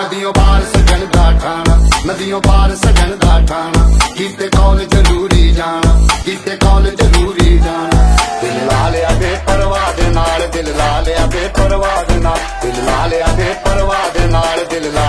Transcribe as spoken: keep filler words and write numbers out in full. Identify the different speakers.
Speaker 1: नदियों पार सजन दा ठाणा, नदियों पार सजन दा ठाणा, कीते कॉल जरूरी जाना, कीते कॉल जरूरी जाना। दिल ला लिया बेपरवाह दे नाल, दिल ला लिया बेपरवाह दे नाल, दिल ला लिया बेपरवाह दे नाल, दिल ला